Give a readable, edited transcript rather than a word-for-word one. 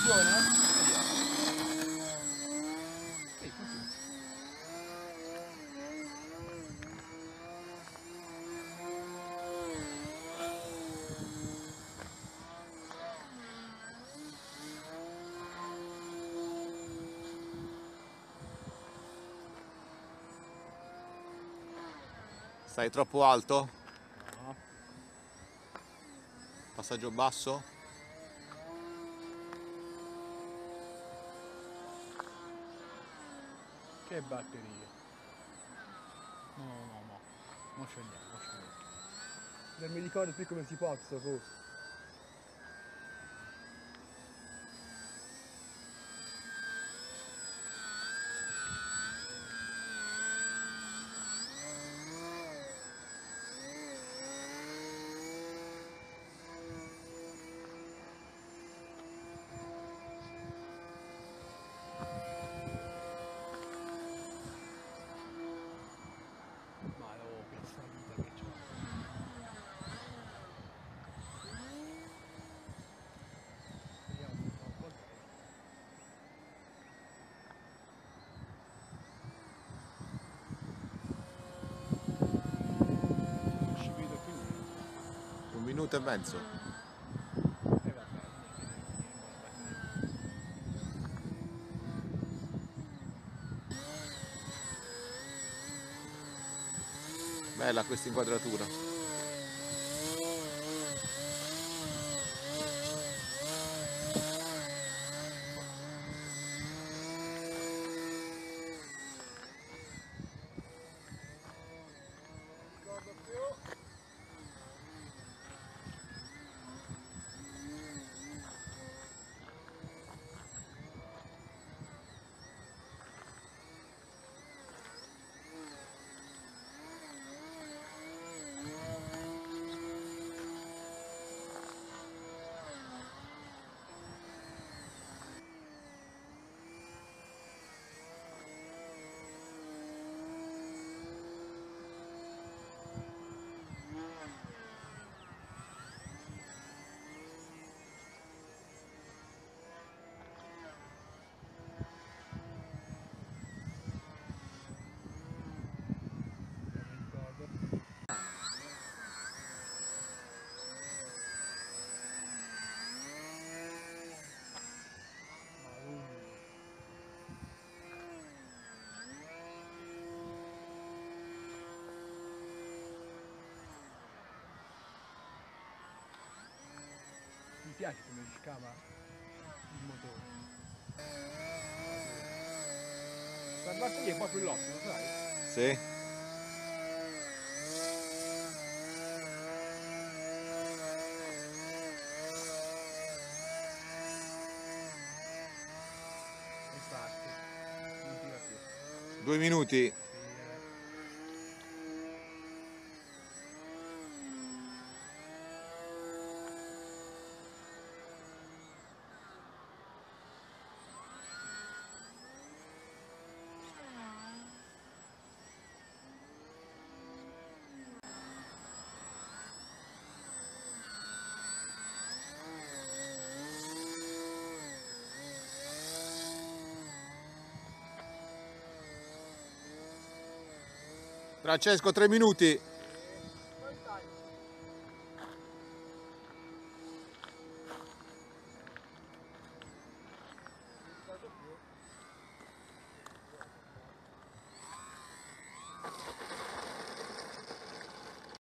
Funziona? Vediamo. Sì, funziona. Stai troppo alto? No. Passaggio basso? Che batterie. No, no, no. Non scendiamo, non scendiamo. Non mi ricordo più come si fa sto coso. Ma oh, che salita che c'ho. Vediamo se fa qualcosa. Non ci vedo più niente. 1 minuto e mezzo. E vabbè, non è che ne è buona batteria. Bella questa inquadratura. Ricordo più. Non mi ricordo. Ma lungo. Mi piace come si scava il motore. La batteria è proprio l'ottimo, sai? Sì. Infatti, non tira più. 2 minuti. Sì, Francesco, 3 minuti.